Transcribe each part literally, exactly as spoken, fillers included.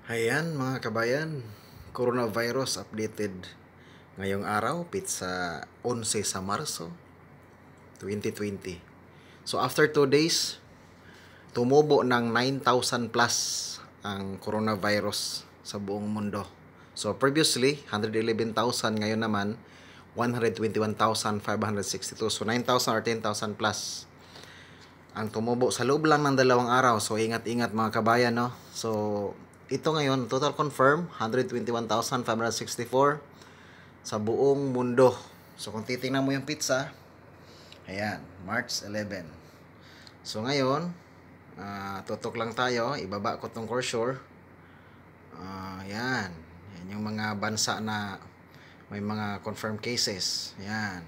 Ayan mga kabayan, coronavirus updated ngayong araw, pizza eleven sa Marso twenty twenty. So after two days, tumubo ng nine thousand plus ang coronavirus sa buong mundo. So previously, one hundred eleven thousand, ngayon naman one hundred twenty-one thousand five hundred sixty-two. So nine thousand or ten thousand plus ang tumubo sa loob lang ng dalawang araw. So ingat-ingat mga kabayan, no? So ito ngayon, total confirm one hundred twenty-one thousand five hundred sixty-four sa buong mundo. So kung titingnan mo yung pizza, ayan, March eleventh. So ngayon, uh, tutok lang tayo, ibaba ko tong cursor. Uh, ayan, yan yung mga bansa na may mga confirmed cases. Ayan.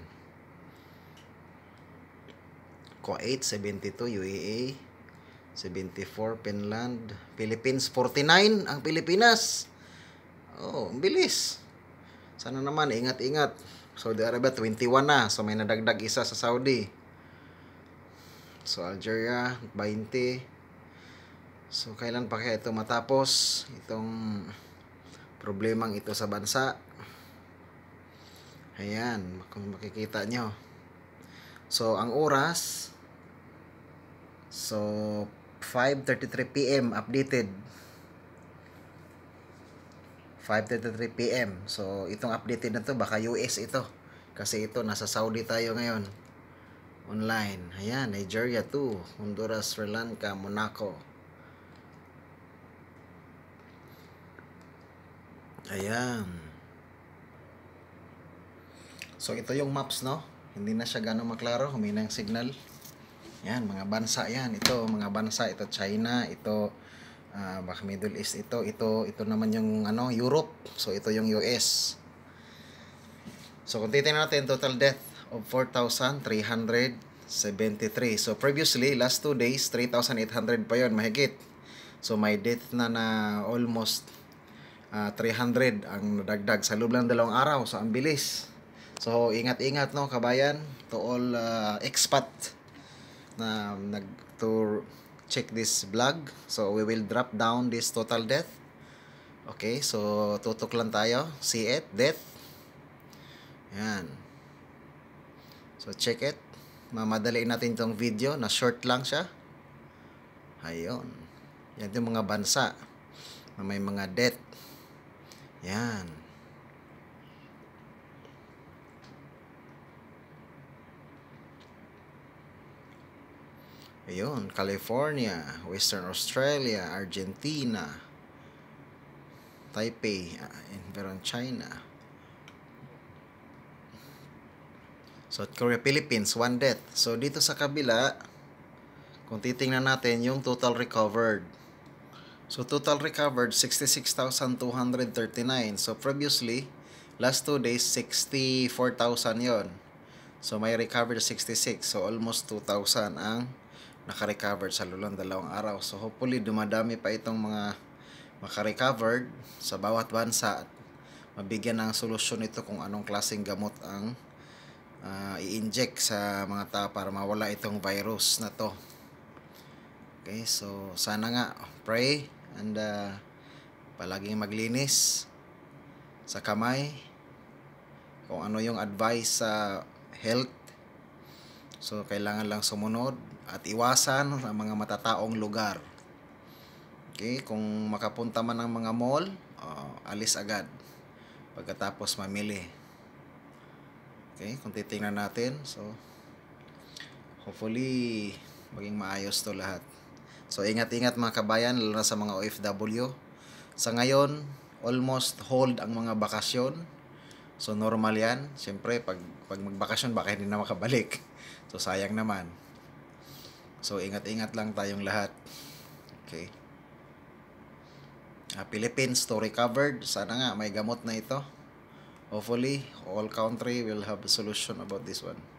Kuwait seventy-two, U A E seventy-four, Finland, Philippines forty-nine, ang Pilipinas. Oh, ang bilis. Sana naman ingat-ingat. Saudi Arabia twenty-one na, so may nadagdag isa sa Saudi. So Algeria twenty. So kailan pa kaya ito matapos itong problemang ito sa bansa? Ayan, kung makikita nyo. So ang oras, so five thirty-three p m updated. five thirty-three p m So itong updated na to, baka U S ito. Kasi ito, nasa Saudi tayo ngayon. Online. Ayan, Nigeria two, Honduras, Sri Lanka, Monaco. Ayan. So ito yung maps, no? Hindi na siya gano'ng maklaro, humina yung signal. Yan, mga bansa yan. Ito, mga bansa. Ito, China. Ito, uh, baka Middle East. Ito, ito, ito naman yung ano, Europe. So, ito yung U S. So, kung titignan natin, total death of four thousand three hundred seventy-three. So, previously, last two days, three thousand eight hundred pa yun, mahigit. So, may death na na almost uh, three hundred ang nadagdag sa loob lang dalawang araw. So, ang bilis. So, ingat-ingat, no, kabayan, to all uh, expat na nag to check this vlog. So we will drop down this total death. Okay, so tutok lang tayo, see it, death. Yan, so check it. Mamadali natin tong video, na short lang siya. Ayun, yan yung mga bansa na may mga death. Yan. Ayun, California, Western Australia, Argentina, Taipei, and China. South Korea, Philippines, one death. So dito sa kabila, kung titingnan natin yung total recovered. So total recovered, sixty-six thousand two hundred thirty-nine. So previously, last two days, sixty-four thousand yon. So may recovered sixty-six. So almost two thousand ang naka-recovered sa lulang dalawang araw. So hopefully dumadami pa itong mga maka-recovered sa bawat bansa at mabigyan ng solusyon ito kung anong klaseng gamot ang uh, i-inject sa mga tao para mawala itong virus na to. Okay, so sana nga pray and uh, palaging maglinis sa kamay, kung ano yung advice sa health. So kailangan lang sumunod at iwasan ang mga matataong lugar. Okay, kung makapunta man ng mga mall, uh, alis agad pagkatapos mamili. Okay, kung titingnan natin, so hopefully maging maayos to lahat. So ingat-ingat mga kabayan, lalo na sa mga O F W. Sa ngayon, almost hold ang mga bakasyon. So normal yan. Siyempre, pag, pag magbakasyon, baka hindi na makabalik. So sayang naman. So ingat-ingat lang tayong lahat. Okay. Uh, Philippines to recovered. Sana nga may gamot na ito. Hopefully, all country will have a solution about this one.